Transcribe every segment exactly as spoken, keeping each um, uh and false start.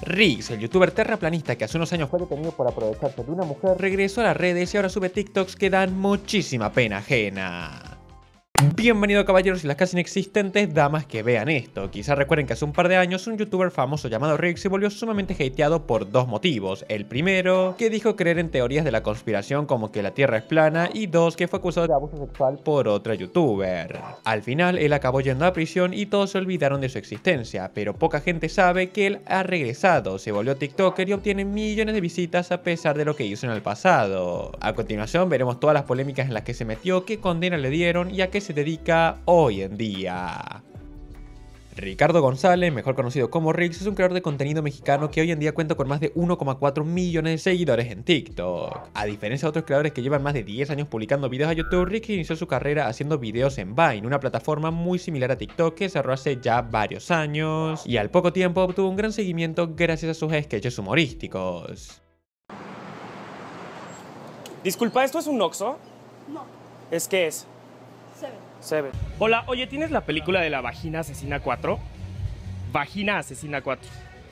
Riggs, el youtuber terraplanista que hace unos años fue detenido por aprovecharse de una mujer, regresó a las redes y ahora sube TikToks que dan muchísima pena ajena. Bienvenido caballeros y las casi inexistentes damas que vean esto. Quizás recuerden que hace un par de años un youtuber famoso llamado Riggs se volvió sumamente hateado por dos motivos. El primero, que dijo creer en teorías de la conspiración como que la tierra es plana, y dos, que fue acusado de abuso sexual por otra youtuber. Al final él acabó yendo a prisión y todos se olvidaron de su existencia, pero poca gente sabe que él ha regresado, se volvió tiktoker y obtiene millones de visitas a pesar de lo que hizo en el pasado. A continuación veremos todas las polémicas en las que se metió, qué condena le dieron y a qué se dedica hoy en día. Ricardo González, mejor conocido como Riggs, es un creador de contenido mexicano que hoy en día cuenta con más de uno coma cuatro millones de seguidores en TikTok. A diferencia de otros creadores que llevan más de diez años publicando videos a YouTube, Riggs inició su carrera haciendo videos en Vine, una plataforma muy similar a TikTok que cerró hace ya varios años, y al poco tiempo obtuvo un gran seguimiento gracias a sus sketches humorísticos. Disculpa, ¿esto es un Oxxo? No. ¿Es qué es? Seven. Seven. Hola, oye, ¿tienes la película de la Vagina Asesina cuatro? Vagina Asesina cuatro.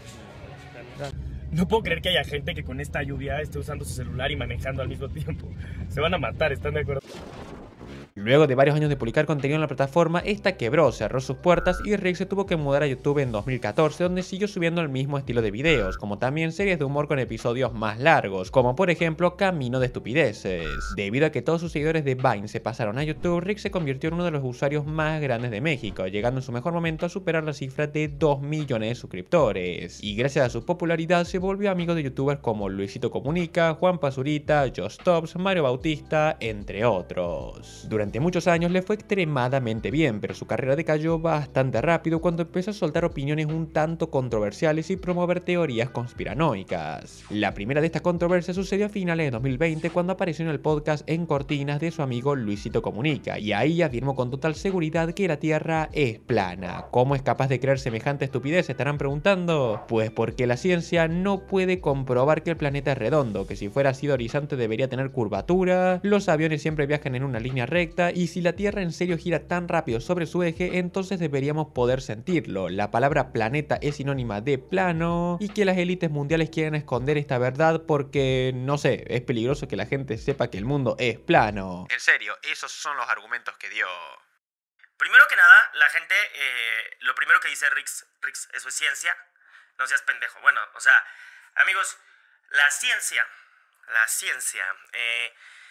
No puedo creer que haya gente que con esta lluvia esté usando su celular y manejando al mismo tiempo. Se van a matar, ¿están de acuerdo? Luego de varios años de publicar contenido en la plataforma, esta quebró, cerró sus puertas y Riggs se tuvo que mudar a YouTube en dos mil catorce, donde siguió subiendo el mismo estilo de videos, como también series de humor con episodios más largos, como por ejemplo Camino de Estupideces. Debido a que todos sus seguidores de Vine se pasaron a YouTube, Riggs se convirtió en uno de los usuarios más grandes de México, llegando en su mejor momento a superar la cifra de dos millones de suscriptores. Y gracias a su popularidad se volvió amigo de youtubers como Luisito Comunica, Juan Pazurita, Just Tops, Mario Bautista, entre otros. Durante Durante muchos años le fue extremadamente bien, pero su carrera decayó bastante rápido cuando empezó a soltar opiniones un tanto controversiales y promover teorías conspiranoicas. La primera de estas controversias sucedió a finales de dos mil veinte cuando apareció en el podcast En Cortinas de su amigo Luisito Comunica, y ahí afirmó con total seguridad que la Tierra es plana. ¿Cómo es capaz de creer semejante estupidez? ¿Se estarán preguntando? Pues porque la ciencia no puede comprobar que el planeta es redondo, que si fuera así de horizonte debería tener curvatura, los aviones siempre viajan en una línea recta, y si la Tierra en serio gira tan rápido sobre su eje, entonces deberíamos poder sentirlo. La palabra planeta es sinónima de plano, y que las élites mundiales quieren esconder esta verdad porque, no sé, es peligroso que la gente sepa que el mundo es plano. En serio, esos son los argumentos que dio. Primero que nada, la gente, eh, lo primero que dice Riggs, Riggs, eso es ciencia, no seas pendejo. Bueno, o sea, amigos, la ciencia, la ciencia, eh...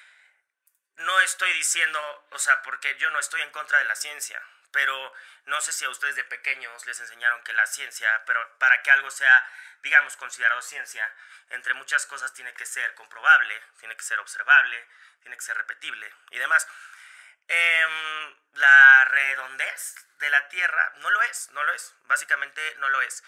no estoy diciendo, o sea, porque yo no estoy en contra de la ciencia, pero no sé si a ustedes de pequeños les enseñaron que la ciencia, pero para que algo sea, digamos, considerado ciencia, entre muchas cosas tiene que ser comprobable, tiene que ser observable, tiene que ser repetible y demás. Eh, la redondez de la Tierra no lo es, no lo es, básicamente no lo es.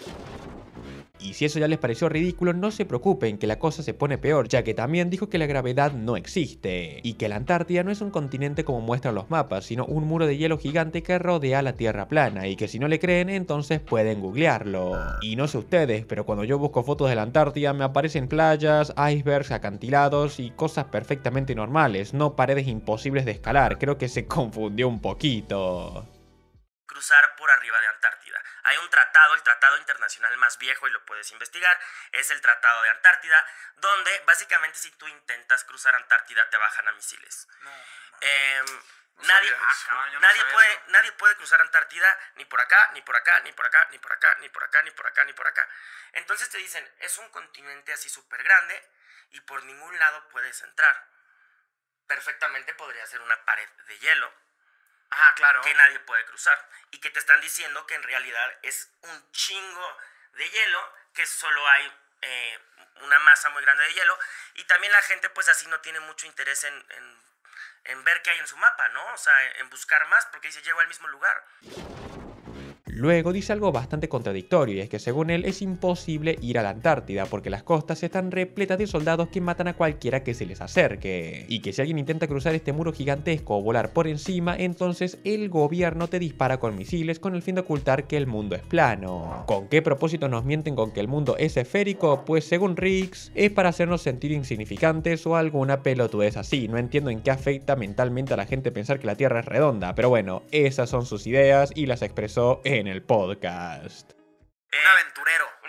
Y si eso ya les pareció ridículo, no se preocupen que la cosa se pone peor, ya que también dijo que la gravedad no existe, y que la Antártida no es un continente como muestran los mapas, sino un muro de hielo gigante que rodea la Tierra plana, y que si no le creen, entonces pueden googlearlo. Y no sé ustedes, pero cuando yo busco fotos de la Antártida me aparecen playas, icebergs, acantilados y cosas perfectamente normales, no paredes imposibles de escalar. Creo que se confundió un poquito. Cruzar por arriba de Antártida. Hay un tratado, el tratado internacional más viejo, y lo puedes investigar, es el Tratado de Antártida, donde básicamente si tú intentas cruzar Antártida te bajan a misiles. No, no. Eh, no nadie, eso, no nadie, puede, nadie puede cruzar Antártida ni por acá, ni por acá, ni por acá, ni por acá, ni por acá, ni por acá, ni por acá. Entonces te dicen, es un continente así súper grande y por ningún lado puedes entrar. Perfectamente podría ser una pared de hielo. Ajá, claro. Que nadie puede cruzar. Y que te están diciendo que en realidad es un chingo de hielo, que solo hay eh, una masa muy grande de hielo. Y también la gente pues así no tiene mucho interés en, en, en ver qué hay en su mapa, ¿no? O sea, en buscar más, porque dice, llego al mismo lugar. Luego dice algo bastante contradictorio, y es que según él es imposible ir a la Antártida porque las costas están repletas de soldados que matan a cualquiera que se les acerque, y que si alguien intenta cruzar este muro gigantesco o volar por encima, entonces el gobierno te dispara con misiles con el fin de ocultar que el mundo es plano. ¿Con qué propósito nos mienten con que el mundo es esférico? Pues según Riggs, es para hacernos sentir insignificantes o alguna pelotudez así. No entiendo en qué afecta mentalmente a la gente pensar que la Tierra es redonda, pero bueno, esas son sus ideas y las expresó en el podcast. Un aventurero. Un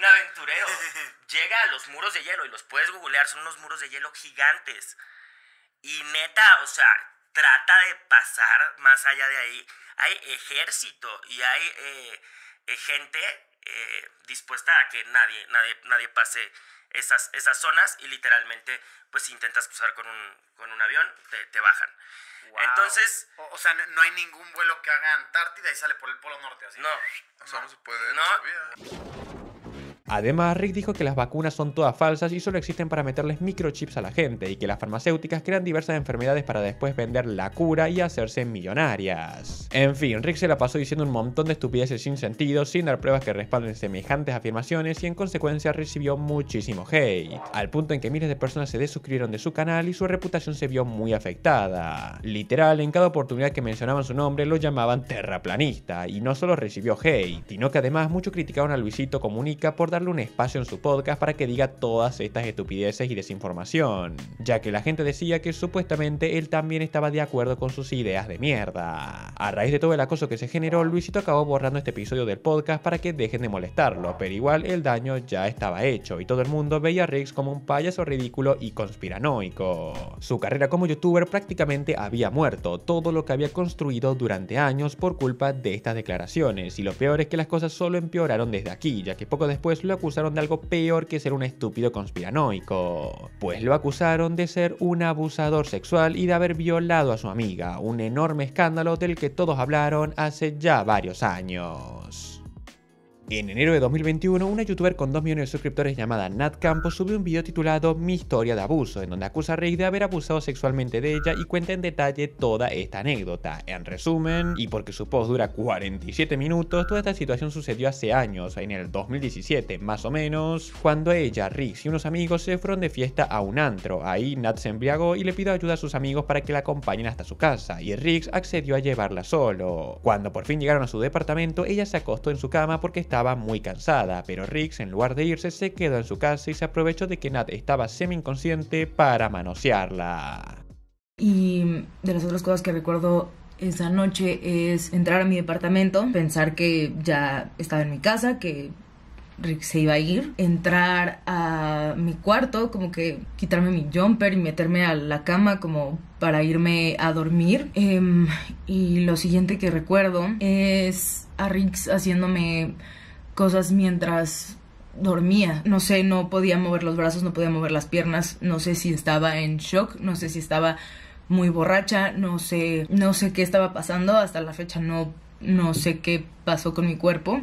un aventurero. Llega a los muros de hielo y los puedes googlear, son unos muros de hielo gigantes. Y neta, o sea, trata de pasar más allá de ahí. Hay ejército y hay eh, eh, gente eh, dispuesta a que nadie, nadie, nadie pase esas, esas zonas y literalmente, pues si intentas cruzar con un, con un avión, te, te bajan. Wow. Entonces... O, o sea, no, no hay ningún vuelo que haga Antártida y sale por el Polo Norte, así. No. O sea, no se puede, No. no sabía. Además, Rick dijo que las vacunas son todas falsas y solo existen para meterles microchips a la gente, y que las farmacéuticas crean diversas enfermedades para después vender la cura y hacerse millonarias. En fin, Rick se la pasó diciendo un montón de estupideces sin sentido, sin dar pruebas que respalden semejantes afirmaciones, y en consecuencia recibió muchísimo hate, al punto en que miles de personas se desuscribieron de su canal y su reputación se vio muy afectada. Literal, en cada oportunidad que mencionaban su nombre lo llamaban terraplanista, y no solo recibió hate, sino que además muchos criticaron a Luisito Comunica por darle un espacio en su podcast para que diga todas estas estupideces y desinformación, ya que la gente decía que supuestamente él también estaba de acuerdo con sus ideas de mierda. A raíz de todo el acoso que se generó, Luisito acabó borrando este episodio del podcast para que dejen de molestarlo, pero igual el daño ya estaba hecho y todo el mundo veía a Riggs como un payaso ridículo y conspiranoico. Su carrera como youtuber prácticamente había muerto, todo lo que había construido durante años por culpa de estas declaraciones, y lo peor es que las cosas solo empeoraron desde aquí, ya que poco después lo acusaron de algo peor que ser un estúpido conspiranoico, pues lo acusaron de ser un abusador sexual y de haber violado a su amiga, un enorme escándalo del que todos hablaron hace ya varios años. En enero de dos mil veintiuno, una youtuber con dos millones de suscriptores llamada Nat Campos subió un video titulado Mi historia de abuso, en donde acusa a Rick de haber abusado sexualmente de ella y cuenta en detalle toda esta anécdota. En resumen, y porque su post dura cuarenta y siete minutos, toda esta situación sucedió hace años, en el dos mil diecisiete más o menos, cuando ella, Rick y unos amigos se fueron de fiesta a un antro. Ahí Nat se embriagó y le pidió ayuda a sus amigos para que la acompañen hasta su casa, y Rick accedió a llevarla solo. Cuando por fin llegaron a su departamento, ella se acostó en su cama porque estaba muy cansada, pero Riggs, en lugar de irse, se quedó en su casa y se aprovechó de que Nat estaba semi-inconsciente para manosearla. Y de las otras cosas que recuerdo esa noche es entrar a mi departamento, pensar que ya estaba en mi casa, que Rick se iba a ir, entrar a mi cuarto, como que quitarme mi jumper y meterme a la cama como para irme a dormir. Eh, y lo siguiente que recuerdo es a Rick haciéndome cosas mientras dormía. No sé, no podía mover los brazos, no podía mover las piernas, no sé si estaba en shock, no sé si estaba muy borracha, no sé, no sé qué estaba pasando, hasta la fecha no, no sé qué pasó con mi cuerpo.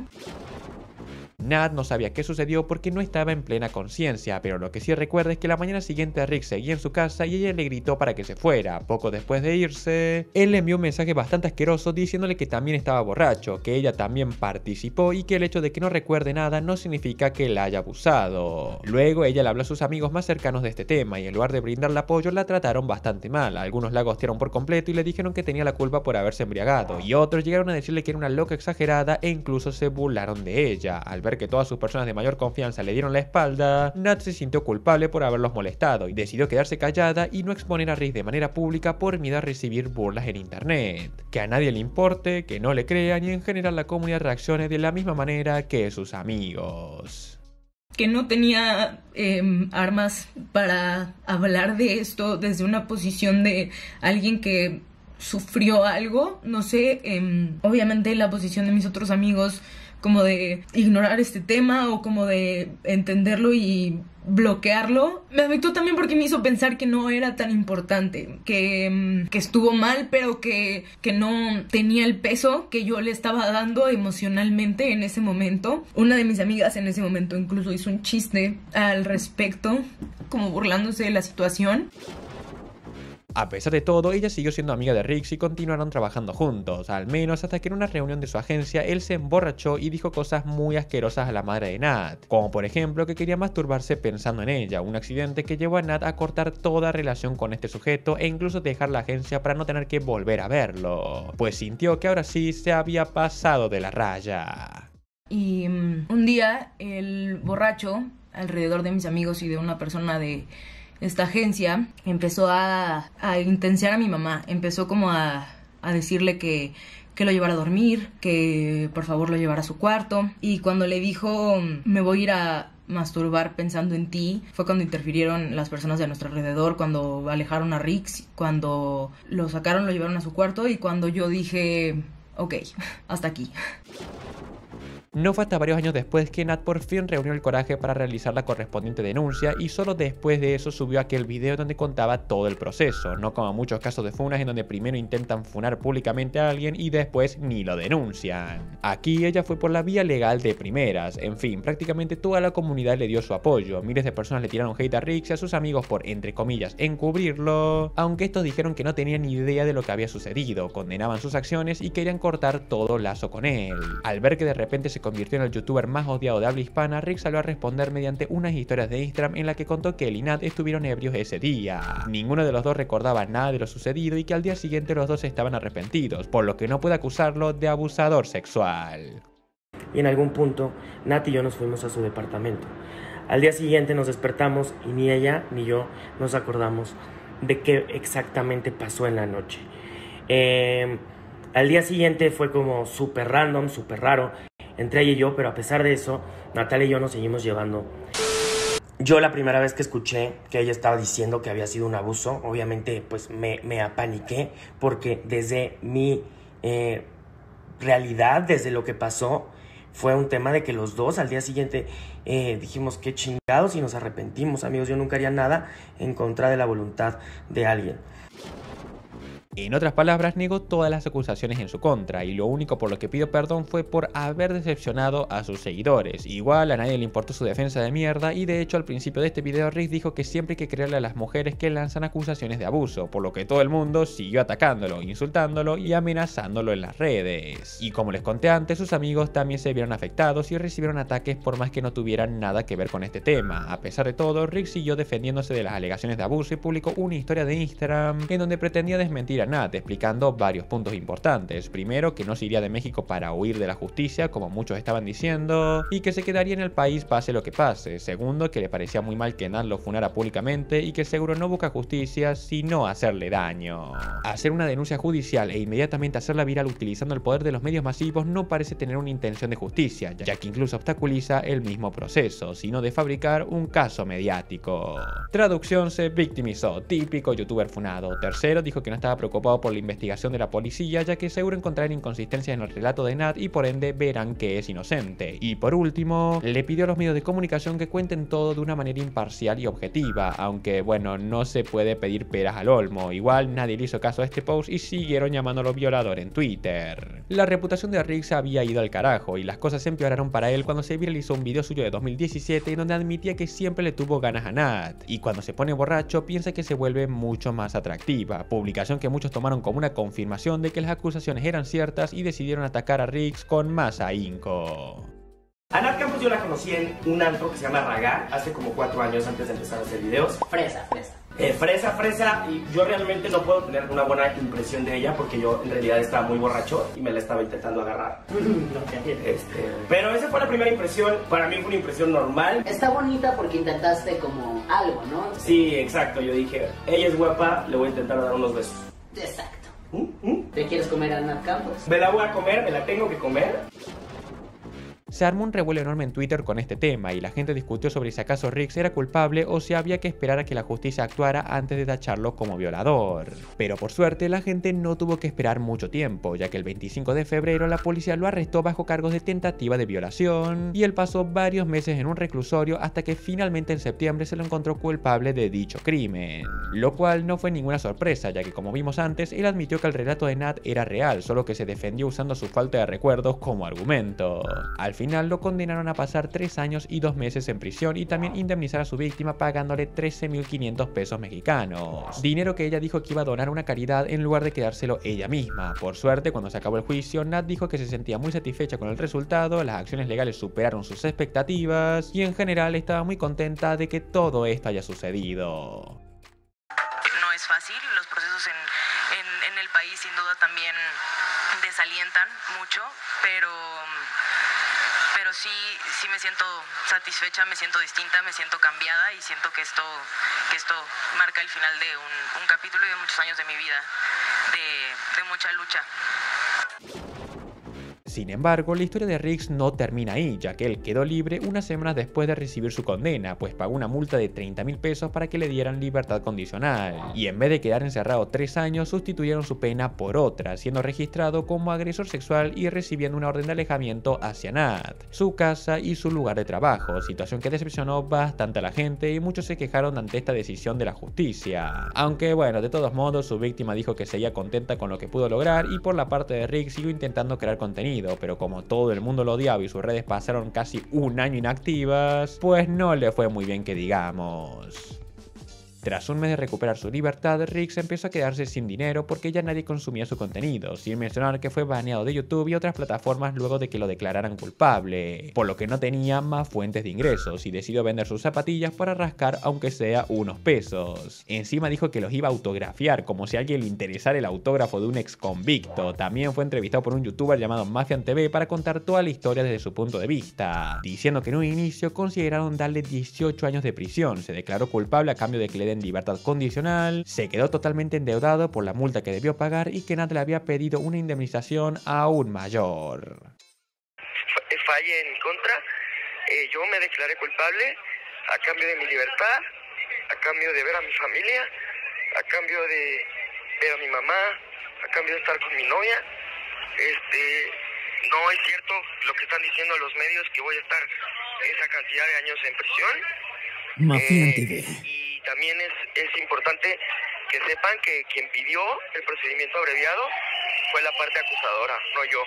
Nat no sabía qué sucedió porque no estaba en plena conciencia, pero lo que sí recuerda es que la mañana siguiente Rick seguía en su casa y ella le gritó para que se fuera. Poco después de irse, él le envió un mensaje bastante asqueroso diciéndole que también estaba borracho, que ella también participó y que el hecho de que no recuerde nada no significa que la haya abusado. Luego ella le habló a sus amigos más cercanos de este tema y en lugar de brindarle apoyo la trataron bastante mal. Algunos la gostearon por completo y le dijeron que tenía la culpa por haberse embriagado, y otros llegaron a decirle que era una loca exagerada e incluso se burlaron de ella. Al ver que todas sus personas de mayor confianza le dieron la espalda, Nat se sintió culpable por haberlos molestado y decidió quedarse callada y no exponer a Rick de manera pública por miedo a recibir burlas en internet. Que a nadie le importe, que no le crean y en general la comunidad reaccione de la misma manera que sus amigos. Que no tenía eh, armas para hablar de esto desde una posición de alguien que sufrió algo, no sé, eh, obviamente la posición de mis otros amigos como de ignorar este tema o como de entenderlo y bloquearlo, me afectó también porque me hizo pensar que no era tan importante, que, que estuvo mal, pero que, que no tenía el peso que yo le estaba dando emocionalmente en ese momento. Una de mis amigas en ese momento incluso hizo un chiste al respecto, como burlándose de la situación. A pesar de todo, ella siguió siendo amiga de Rick y continuaron trabajando juntos, al menos hasta que en una reunión de su agencia él se emborrachó y dijo cosas muy asquerosas a la madre de Nat, como por ejemplo que quería masturbarse pensando en ella, un accidente que llevó a Nat a cortar toda relación con este sujeto e incluso dejar la agencia para no tener que volver a verlo, pues sintió que ahora sí se había pasado de la raya. Y um, un día el borracho, alrededor de mis amigos y de una persona de esta agencia, empezó a, a intenciar a mi mamá, empezó como a, a decirle que, que lo llevara a dormir, que por favor lo llevara a su cuarto. Y cuando le dijo, me voy a ir a masturbar pensando en ti, fue cuando interfirieron las personas de nuestro alrededor, cuando alejaron a Rix, cuando lo sacaron, lo llevaron a su cuarto y cuando yo dije, ok, hasta aquí. No fue hasta varios años después que Nat por fin reunió el coraje para realizar la correspondiente denuncia y solo después de eso subió aquel video donde contaba todo el proceso, no como muchos casos de funas en donde primero intentan funar públicamente a alguien y después ni lo denuncian. Aquí ella fue por la vía legal de primeras, en fin, prácticamente toda la comunidad le dio su apoyo, miles de personas le tiraron hate a Rix y a sus amigos por, entre comillas, encubrirlo, aunque estos dijeron que no tenían ni idea de lo que había sucedido, condenaban sus acciones y querían cortar todo lazo con él. Al ver que de repente se convirtió en el youtuber más odiado de habla hispana, Rix salió a responder mediante unas historias de Instagram en la que contó que él y Nat estuvieron ebrios ese día. Ninguno de los dos recordaba nada de lo sucedido y que al día siguiente los dos estaban arrepentidos, por lo que no puede acusarlo de abusador sexual. Y en algún punto, Nat y yo nos fuimos a su departamento. Al día siguiente nos despertamos y ni ella ni yo nos acordamos de qué exactamente pasó en la noche. Eh, al día siguiente fue como súper random, súper raro entre ella y yo, pero a pesar de eso, Natalia y yo nos seguimos llevando. Yo la primera vez que escuché que ella estaba diciendo que había sido un abuso, obviamente pues me, me apaniqué, porque desde mi eh, realidad, desde lo que pasó, fue un tema de que los dos al día siguiente eh, dijimos qué chingados y nos arrepentimos, amigos. Yo nunca haría nada en contra de la voluntad de alguien. En otras palabras, negó todas las acusaciones en su contra y lo único por lo que pidió perdón fue por haber decepcionado a sus seguidores. Igual a nadie le importó su defensa de mierda y de hecho al principio de este video Rix dijo que siempre hay que creerle a las mujeres que lanzan acusaciones de abuso, por lo que todo el mundo siguió atacándolo, insultándolo y amenazándolo en las redes. Y como les conté antes, sus amigos también se vieron afectados y recibieron ataques por más que no tuvieran nada que ver con este tema. A pesar de todo, Rix siguió defendiéndose de las alegaciones de abuso y publicó una historia de Instagram en donde pretendía desmentir a Nat, explicando varios puntos importantes. Primero, que no se iría de México para huir de la justicia, como muchos estaban diciendo, y que se quedaría en el país pase lo que pase. Segundo, que le parecía muy mal que Nat lo funara públicamente y que seguro no busca justicia, sino hacerle daño. Hacer una denuncia judicial e inmediatamente hacerla viral utilizando el poder de los medios masivos no parece tener una intención de justicia, ya que incluso obstaculiza el mismo proceso, sino de fabricar un caso mediático. Traducción: se victimizó, típico youtuber funado. Tercero, dijo que no estaba preocupado por la investigación de la policía, ya que seguro encontrarán inconsistencias en el relato de Nat y por ende verán que es inocente. Y por último, le pidió a los medios de comunicación que cuenten todo de una manera imparcial y objetiva, aunque bueno, no se puede pedir peras al olmo. Igual nadie le hizo caso a este post y siguieron llamándolo violador en Twitter. La reputación de Rix había ido al carajo y las cosas empeoraron para él cuando se viralizó un video suyo de dos mil diecisiete en donde admitía que siempre le tuvo ganas a Nat, y cuando se pone borracho piensa que se vuelve mucho más atractiva, publicación que muchos tomaron como una confirmación de que las acusaciones eran ciertas y decidieron atacar a Rix con más ahínco. A Nat Campos yo la conocí en un antro que se llama Raga hace como cuatro años antes de empezar a hacer videos. Fresa, fresa. Eh, fresa, fresa, y yo realmente no puedo tener una buena impresión de ella porque yo en realidad estaba muy borracho y me la estaba intentando agarrar. este, pero esa fue la primera impresión, para mí fue una impresión normal. Está bonita porque intentaste como algo, ¿no? Sí, exacto, yo dije, ella es guapa, le voy a intentar dar unos besos. Exacto. ¿Mm? ¿Mm? ¿Te quieres comer a Nat Campos? Me la voy a comer, me la tengo que comer. Se armó un revuelo enorme en Twitter con este tema y la gente discutió sobre si acaso Rix era culpable o si había que esperar a que la justicia actuara antes de tacharlo como violador. Pero por suerte la gente no tuvo que esperar mucho tiempo, ya que el veinticinco de febrero la policía lo arrestó bajo cargos de tentativa de violación y él pasó varios meses en un reclusorio hasta que finalmente en septiembre se lo encontró culpable de dicho crimen. Lo cual no fue ninguna sorpresa, ya que como vimos antes, él admitió que el relato de Nat era real, solo que se defendió usando su falta de recuerdos como argumento. Al final lo condenaron a pasar tres años y dos meses en prisión y también indemnizar a su víctima pagándole trece mil quinientos pesos mexicanos. Dinero que ella dijo que iba a donar a una caridad en lugar de quedárselo ella misma. Por suerte, cuando se acabó el juicio, Nat dijo que se sentía muy satisfecha con el resultado, las acciones legales superaron sus expectativas y en general estaba muy contenta de que todo esto haya sucedido. No es fácil, los procesos en, en, en el país sin duda también desalientan mucho, pero... Pero sí, sí me siento satisfecha, me siento distinta, me siento cambiada y siento que esto, que esto marca el final de un, un capítulo y de muchos años de mi vida, de, de mucha lucha. Sin embargo, la historia de Riggs no termina ahí, ya que él quedó libre unas semanas después de recibir su condena, pues pagó una multa de treinta mil pesos para que le dieran libertad condicional, y en vez de quedar encerrado tres años, sustituyeron su pena por otra, siendo registrado como agresor sexual y recibiendo una orden de alejamiento hacia Nat, su casa y su lugar de trabajo, situación que decepcionó bastante a la gente y muchos se quejaron ante esta decisión de la justicia. Aunque bueno, de todos modos, su víctima dijo que seguía contenta con lo que pudo lograr y por la parte de Rick siguió intentando crear contenido, pero como todo el mundo lo odiaba y sus redes pasaron casi un año inactivas, pues no le fue muy bien que digamos. Tras un mes de recuperar su libertad, Riggs empezó a quedarse sin dinero porque ya nadie consumía su contenido, sin mencionar que fue baneado de YouTube y otras plataformas luego de que lo declararan culpable, por lo que no tenía más fuentes de ingresos y decidió vender sus zapatillas para rascar aunque sea unos pesos. Encima dijo que los iba a autografiar, como si a alguien le interesara el autógrafo de un ex convicto. También fue entrevistado por un youtuber llamado Mafian T V para contar toda la historia desde su punto de vista, diciendo que en un inicio consideraron darle dieciocho años de prisión, se declaró culpable a cambio de que le en libertad condicional, se quedó totalmente endeudado por la multa que debió pagar y que Nat le había pedido una indemnización aún mayor. Fallé en mi contra, eh, yo me declaré culpable a cambio de mi libertad, a cambio de ver a mi familia, a cambio de ver a mi mamá, a cambio de estar con mi novia. Este, no es cierto lo que están diciendo los medios que voy a estar esa cantidad de años en prisión. Mafian T V. Eh, y también es, es importante que sepan que quien pidió el procedimiento abreviado fue la parte acusadora, no yo.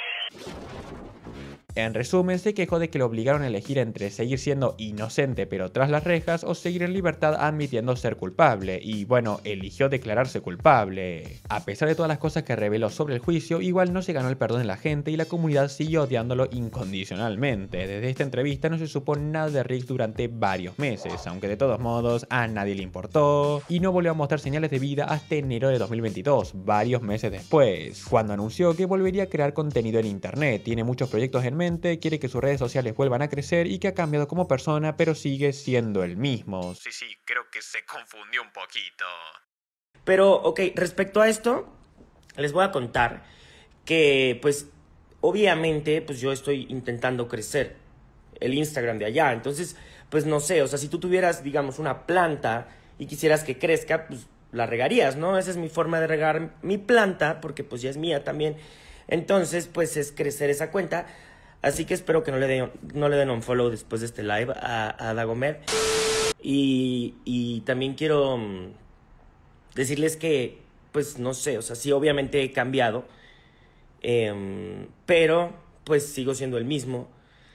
En resumen, se quejó de que lo obligaron a elegir entre seguir siendo inocente pero tras las rejas o seguir en libertad admitiendo ser culpable, y bueno, eligió declararse culpable. A pesar de todas las cosas que reveló sobre el juicio, igual no se ganó el perdón de la gente y la comunidad siguió odiándolo incondicionalmente. Desde esta entrevista no se supo nada de Riggs durante varios meses, aunque de todos modos a nadie le importó, y no volvió a mostrar señales de vida hasta enero de dos mil veintidós, varios meses después, cuando anunció que volvería a crear contenido en internet. Tiene muchos proyectos en quiere que sus redes sociales vuelvan a crecer y que ha cambiado como persona, pero sigue siendo el mismo. Sí, sí, creo que se confundió un poquito. Pero, ok, respecto a esto, les voy a contar que, pues, obviamente, pues yo estoy intentando crecer el Instagram de allá. Entonces, pues no sé, o sea, si tú tuvieras, digamos, una planta y quisieras que crezca, pues la regarías, ¿no? Esa es mi forma de regar mi planta, porque pues ya es mía también. Entonces, pues es crecer esa cuenta. Así que espero que no le den, no le den un follow después de este live a, a Dagomed. Y, y también quiero um, decirles que, pues no sé, o sea, sí obviamente he cambiado. Eh, pero, pues sigo siendo el mismo.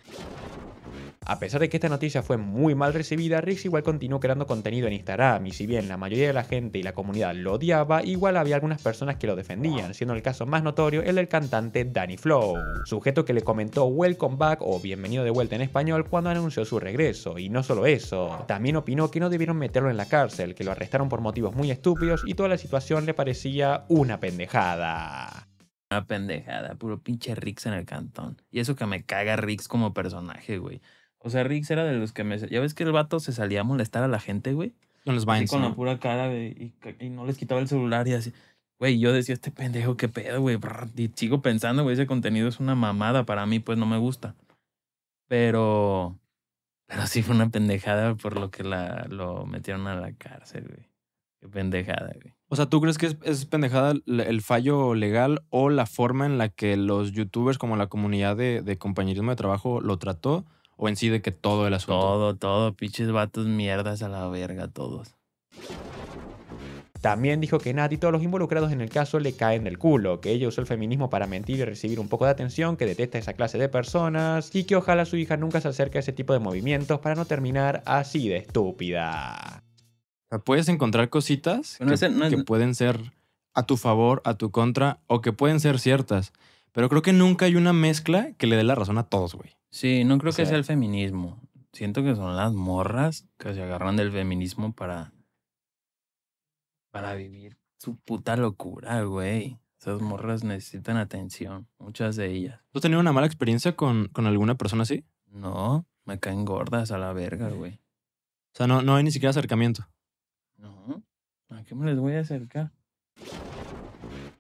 A pesar de que esta noticia fue muy mal recibida, Riggs igual continuó creando contenido en Instagram, y si bien la mayoría de la gente y la comunidad lo odiaba, igual había algunas personas que lo defendían, siendo el caso más notorio el del cantante Danny Flow, sujeto que le comentó welcome back o bienvenido de vuelta en español cuando anunció su regreso. Y no solo eso, también opinó que no debieron meterlo en la cárcel, que lo arrestaron por motivos muy estúpidos y toda la situación le parecía una pendejada. Una pendejada, puro pinche Riggs en el cantón. Y eso que me caga Riggs como personaje, güey. O sea, Riggs era de los que me... Ya ves que el vato se salía a molestar a la gente, güey. Con los Vines, con ¿no? la pura cara, güey. Y, y no les quitaba el celular y así. Güey, yo decía, este pendejo, qué pedo, güey. Y sigo pensando, güey, ese contenido es una mamada. Para mí, pues, no me gusta. Pero... Pero sí fue una pendejada por lo que la, lo metieron a la cárcel, güey. Qué pendejada, güey. O sea, ¿tú crees que es, es pendejada el fallo legal o la forma en la que los youtubers como la comunidad de, de compañerismo de trabajo lo trató? ¿O en sí de que todo el asunto? Todo, todo. Pinches vatos mierdas a la verga, todos. También dijo que Nat y todos los involucrados en el caso le caen del culo, que ella usó el feminismo para mentir y recibir un poco de atención, que detesta esa clase de personas y que ojalá su hija nunca se acerque a ese tipo de movimientos para no terminar así de estúpida. Puedes encontrar cositas Bueno, que, ese no es... que pueden ser a tu favor, a tu contra, o que pueden ser ciertas. Pero creo que nunca hay una mezcla que le dé la razón a todos, güey. Sí, no creo O sea, que sea el feminismo. Siento que son las morras que se agarran del feminismo para... Para vivir su puta locura, güey. Esas morras necesitan atención. Muchas de ellas. ¿Tú has tenido una mala experiencia con, con alguna persona así? No, me caen gordas a la verga, güey. O sea, no, no hay ni siquiera acercamiento. No, ¿a qué me les voy a acercar?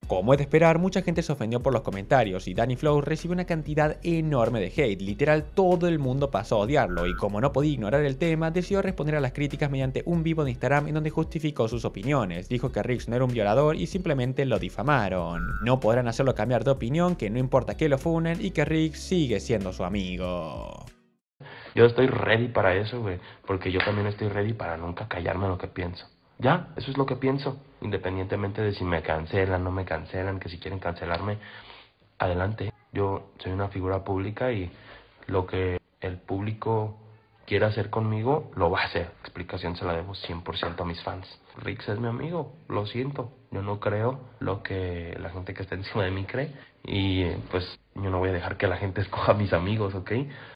Como es de esperar, mucha gente se ofendió por los comentarios y Danny Flow recibió una cantidad enorme de hate, literal todo el mundo pasó a odiarlo y como no podía ignorar el tema, decidió responder a las críticas mediante un vivo de Instagram en donde justificó sus opiniones, dijo que Riggs no era un violador y simplemente lo difamaron. No podrán hacerlo cambiar de opinión, que no importa que lo funen y que Riggs sigue siendo su amigo. Yo estoy ready para eso, güey, porque yo también estoy ready para nunca callarme lo que pienso. Ya, eso es lo que pienso, independientemente de si me cancelan, no me cancelan, que si quieren cancelarme, adelante. Yo soy una figura pública y lo que el público quiera hacer conmigo, lo va a hacer. La explicación se la debo cien por ciento a mis fans. Riggs es mi amigo, lo siento. Yo no creo lo que la gente que está encima de mí cree y pues yo no voy a dejar que la gente escoja a mis amigos, ¿ok?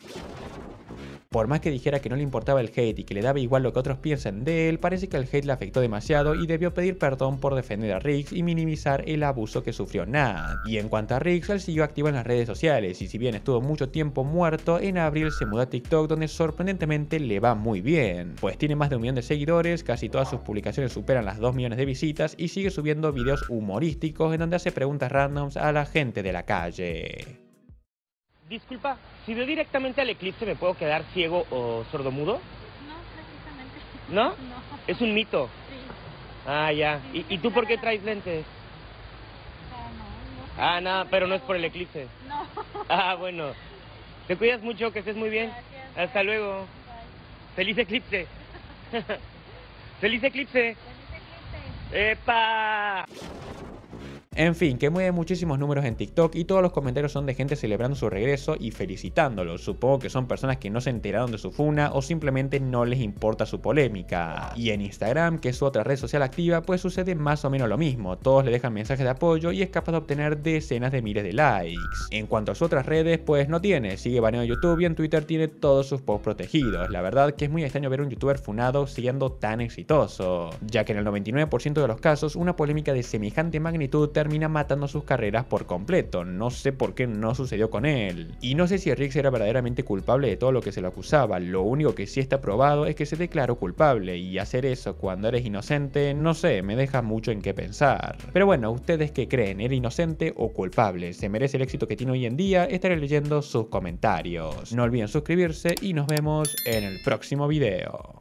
Por más que dijera que no le importaba el hate y que le daba igual lo que otros piensen de él, parece que el hate le afectó demasiado y debió pedir perdón por defender a Riggs y minimizar el abuso que sufrió Nat. Y en cuanto a Riggs, él siguió activo en las redes sociales y si bien estuvo mucho tiempo muerto, en abril se mudó a TikTok donde sorprendentemente le va muy bien. Pues tiene más de un millón de seguidores, casi todas sus publicaciones superan las dos millones de visitas y sigue subiendo videos humorísticos en donde hace preguntas randoms a la gente de la calle. Disculpa, si veo directamente al eclipse, ¿me puedo quedar ciego o sordomudo? No, precisamente. ¿No? No. Es un mito. Sí. Ah, ya. ¿Y, ¿Y tú por qué traes lentes? Ah, no, no. Ah, nada, pero no es por el eclipse. No. Ah, bueno. Te cuidas mucho, que estés muy bien. Gracias. Hasta luego. Bye. Feliz eclipse. Feliz eclipse. Feliz eclipse. ¡Epa! En fin, que mueve muchísimos números en TikTok y todos los comentarios son de gente celebrando su regreso y felicitándolo. Supongo que son personas que no se enteraron de su funa o simplemente no les importa su polémica. Y en Instagram, que es su otra red social activa, pues sucede más o menos lo mismo. Todos le dejan mensajes de apoyo y es capaz de obtener decenas de miles de likes. En cuanto a sus otras redes, pues no tiene. Sigue baneado en YouTube y en Twitter tiene todos sus posts protegidos. La verdad que es muy extraño ver un youtuber funado siendo tan exitoso, ya que en el noventa y nueve por ciento de los casos una polémica de semejante magnitud termina matando sus carreras por completo. No sé por qué no sucedió con él. Y no sé si Riggs era verdaderamente culpable de todo lo que se lo acusaba. Lo único que sí está probado es que se declaró culpable, y hacer eso cuando eres inocente, no sé, me deja mucho en qué pensar. Pero bueno, ¿ustedes qué creen? ¿Era inocente o culpable? ¿Se merece el éxito que tiene hoy en día? Estaré leyendo sus comentarios. No olviden suscribirse y nos vemos en el próximo video.